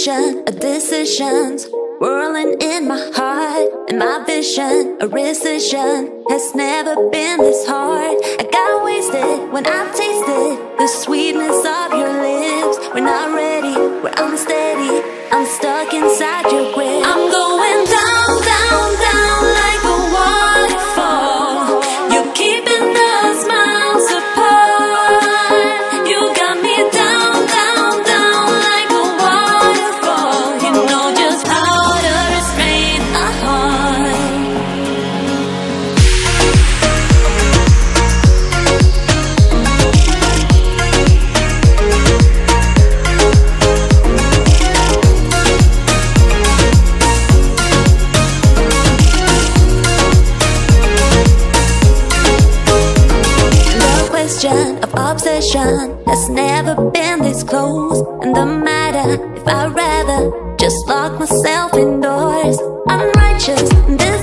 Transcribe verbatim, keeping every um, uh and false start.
ocean of decisions whirling in my heart, and my vision, a rescission, has never been this hard. I got wasted when I tasted the sweetness of your lips. We're not ready, we're unsteady, I'm stuck inside your grip. I'm going down, down, down like a waterfall. You're keeping us miles apart. You got me down, down, down like a waterfall. You know just how to restrain a heart. Of obsession has never been this close. And the matter if I'd rather just lock myself indoors. I'm righteous.